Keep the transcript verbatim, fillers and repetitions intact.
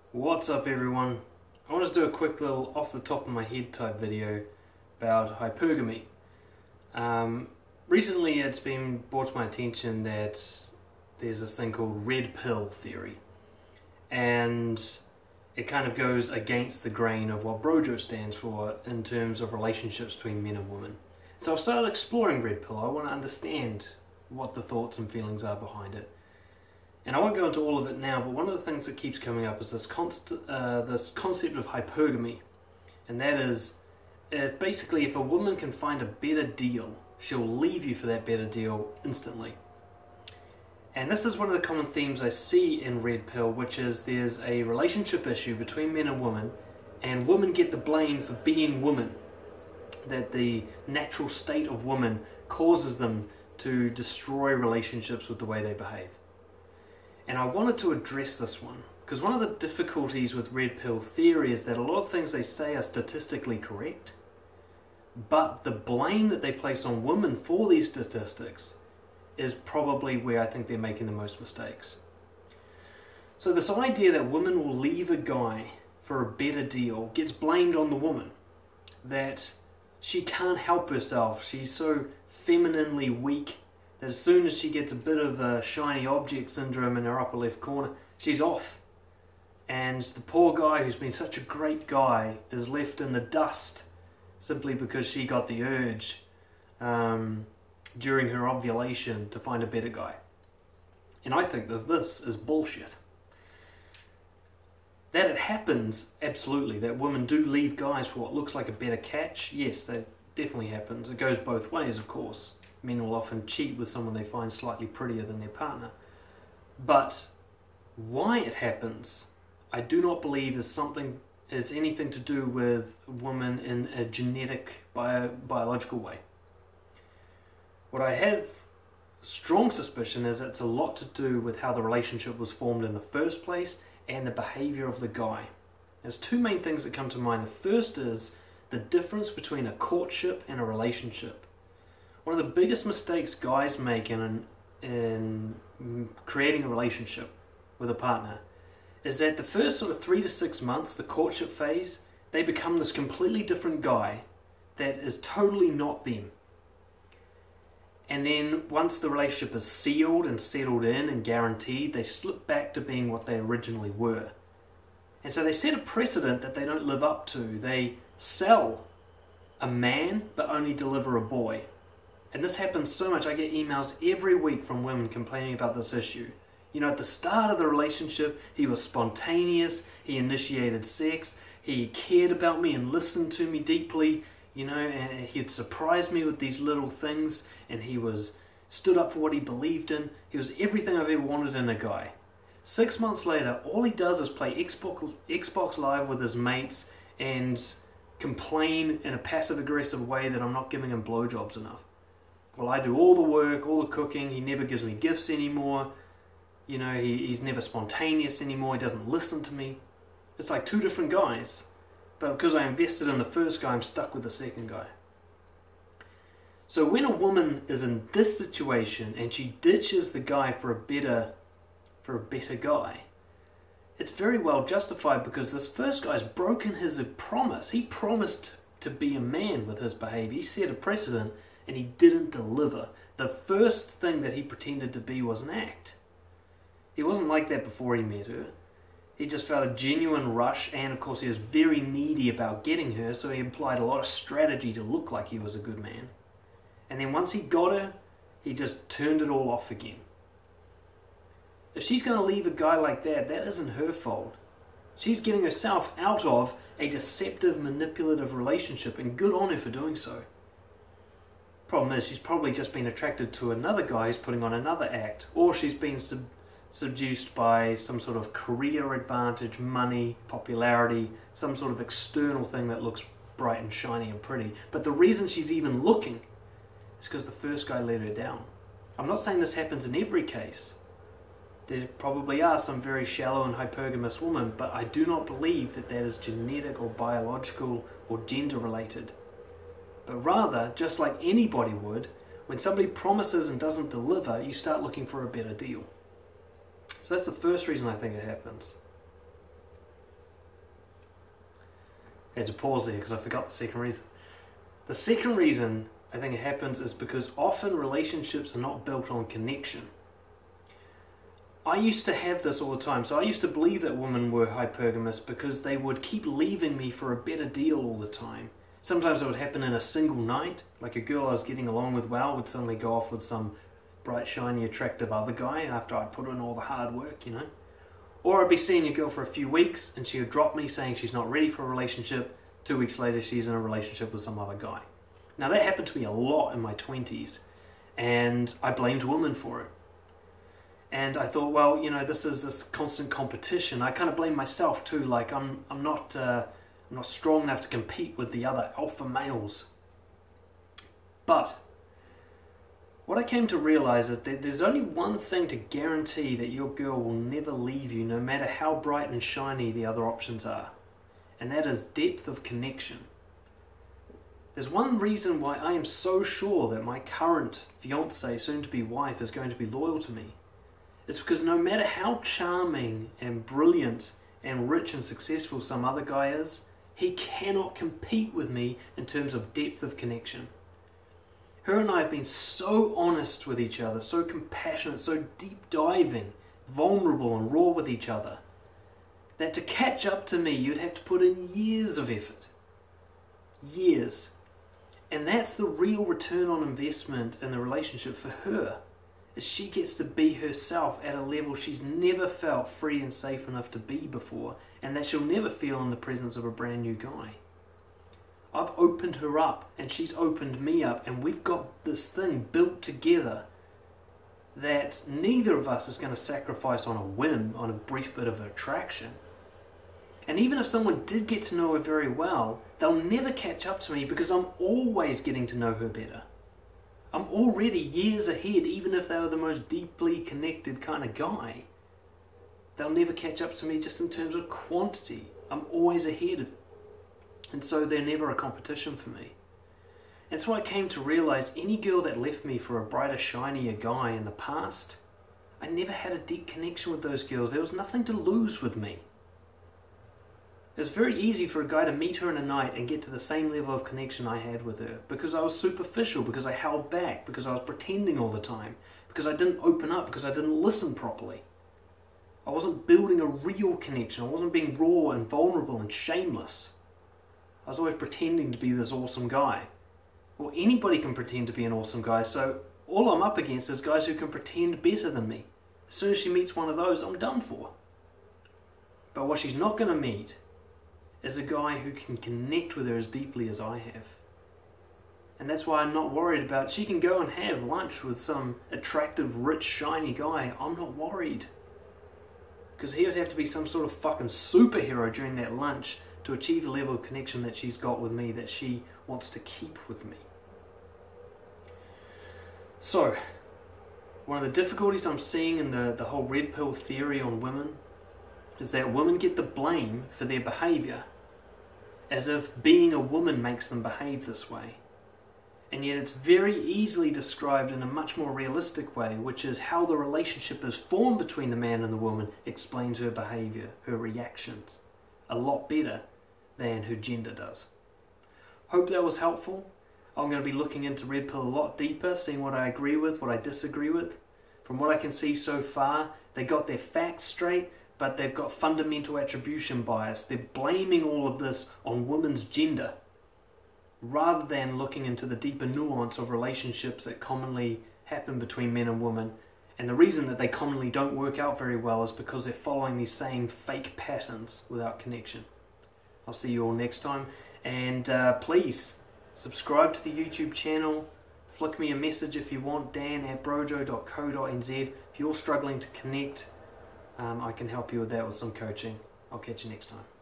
What's up everyone? I wanted to do a quick little off the top of my head type video about hypergamy. Um, recently it's been brought to my attention that there's this thing called red pill theory, and it kind of goes against the grain of what Brojo stands for in terms of relationships between men and women. So I've started exploring red pill. I want to understand what the thoughts and feelings are behind it. And I won't go into all of it now, but one of the things that keeps coming up is this, const uh, this concept of hypergamy. And that is, if basically if a woman can find a better deal, she'll leave you for that better deal instantly. And this is one of the common themes I see in Red Pill, which is there's a relationship issue between men and women, and women get the blame for being women. That the natural state of women causes them to destroy relationships with the way they behave. And I wanted to address this one, because one of the difficulties with red pill theory is that a lot of things they say are statistically correct, but the blame that they place on women for these statistics is probably where I think they're making the most mistakes. So this idea that women will leave a guy for a better deal gets blamed on the woman, that she can't help herself, she's so femininely weak that as soon as she gets a bit of a shiny object syndrome in her upper left corner, she's off. And the poor guy who's been such a great guy is left in the dust simply because she got the urge um, during her ovulation to find a better guy. And I think this, this is bullshit. That it happens, absolutely, that women do leave guys for what looks like a better catch, yes, that definitely happens. It goes both ways, of course. Men will often cheat with someone they find slightly prettier than their partner. But why it happens, I do not believe is something is anything to do with women in a genetic, bio, biological way. What I have strong suspicion is it's a lot to do with how the relationship was formed in the first place and the behavior of the guy. There's two main things that come to mind. The first is the difference between a courtship and a relationship. One of the biggest mistakes guys make in, in creating a relationship with a partner is that the first sort of three to six months, the courtship phase, they become this completely different guy that is totally not them. And then once the relationship is sealed and settled in and guaranteed, they slip back to being what they originally were. And so they set a precedent that they don't live up to. They sell a man but only deliver a boy. And this happens so much. I get emails every week from women complaining about this issue. You know, at the start of the relationship, he was spontaneous, he initiated sex, he cared about me and listened to me deeply, you know, and he'd surprise me with these little things, and he was stood up for what he believed in. He was everything I've ever wanted in a guy. Six months later, all he does is play Xbox, Xbox Live with his mates and complain in a passive-aggressive way that I'm not giving him blowjobs enough. Well, I do all the work, all the cooking, he never gives me gifts anymore, you know, he, he's never spontaneous anymore, he doesn't listen to me. It's like two different guys, but because I invested in the first guy, I'm stuck with the second guy. So when a woman is in this situation and she ditches the guy for a better, for a better guy, it's very well justified because this first guy's broken his promise. He promised to be a man with his behavior, he set a precedent, and he didn't deliver. The first thing that he pretended to be was an act. He wasn't like that before he met her. He just felt a genuine rush, and of course he was very needy about getting her, so he applied a lot of strategy to look like he was a good man. And then once he got her, he just turned it all off again. If she's going to leave a guy like that, that isn't her fault. She's getting herself out of a deceptive, manipulative relationship, and good on her for doing so. Problem is, she's probably just been attracted to another guy who's putting on another act, or she's been sub seduced by some sort of career advantage, money, popularity, some sort of external thing that looks bright and shiny and pretty. But the reason she's even looking is because the first guy let her down. I'm not saying this happens in every case. There probably are some very shallow and hypergamous women, but I do not believe that that is genetic or biological or gender related. But rather, just like anybody would, when somebody promises and doesn't deliver, you start looking for a better deal. So that's the first reason I think it happens. I had to pause there because I forgot the second reason. The second reason I think it happens is because often relationships are not built on connection. I used to have this all the time. So I used to believe that women were hypergamous because they would keep leaving me for a better deal all the time. Sometimes it would happen in a single night. Like a girl I was getting along with well would suddenly go off with some bright, shiny, attractive other guy after I'd put in all the hard work, you know. Or I'd be seeing a girl for a few weeks and she would drop me saying she's not ready for a relationship. Two weeks later she's in a relationship with some other guy. Now that happened to me a lot in my twenties and I blamed women for it. And I thought, well, you know, this is this constant competition. I kind of blame myself too, like I'm I'm not uh, I'm not strong enough to compete with the other alpha males. But what I came to realize is that there's only one thing to guarantee that your girl will never leave you, no matter how bright and shiny the other options are. And that is depth of connection. There's one reason why I am so sure that my current fiance, soon-to-be wife, is going to be loyal to me. It's because no matter how charming and brilliant and rich and successful some other guy is, he cannot compete with me in terms of depth of connection. Her and I have been so honest with each other, so compassionate, so deep diving, vulnerable and raw with each other, that to catch up to me you'd have to put in years of effort. Years. And that's the real return on investment in the relationship for her, is she gets to be herself at a level she's never felt free and safe enough to be before, and that she'll never feel in the presence of a brand new guy. I've opened her up and she's opened me up, and we've got this thing built together that neither of us is going to sacrifice on a whim, on a brief bit of attraction. And even if someone did get to know her very well, they'll never catch up to me because I'm always getting to know her better. I'm already years ahead, even if they were the most deeply connected kind of guy. They'll never catch up to me just in terms of quantity. I'm always ahead. And so they're never a competition for me. That's why I came to realize any girl that left me for a brighter, shinier guy in the past, I never had a deep connection with those girls. There was nothing to lose with me. It was very easy for a guy to meet her in a night and get to the same level of connection I had with her, because I was superficial, because I held back, because I was pretending all the time, because I didn't open up, because I didn't listen properly. I wasn't building a real connection. I wasn't being raw and vulnerable and shameless. I was always pretending to be this awesome guy. Well, anybody can pretend to be an awesome guy, so all I'm up against is guys who can pretend better than me. As soon as she meets one of those, I'm done for. But what she's not going to meet is a guy who can connect with her as deeply as I have. And that's why I'm not worried about, she can go and have lunch with some attractive, rich, shiny guy. I'm not worried. Because he would have to be some sort of fucking superhero during that lunch to achieve a level of connection that she's got with me, that she wants to keep with me. So, one of the difficulties I'm seeing in the, the whole red pill theory on women is that women get the blame for their behaviour, as if being a woman makes them behave this way. And yet it's very easily described in a much more realistic way, which is how the relationship is formed between the man and the woman explains her behaviour, her reactions, a lot better than her gender does. Hope that was helpful. I'm going to be looking into red pill a lot deeper, seeing what I agree with, what I disagree with. From what I can see so far, they got their facts straight, but they've got fundamental attribution bias. They're blaming all of this on women's gender, rather than looking into the deeper nuance of relationships that commonly happen between men and women. And the reason that they commonly don't work out very well is because they're following these same fake patterns without connection. I'll see you all next time. And uh, please, subscribe to the YouTube channel. Flick me a message if you want, dan at brojo dot co dot n z. If you're struggling to connect, um, I can help you with that with some coaching. I'll catch you next time.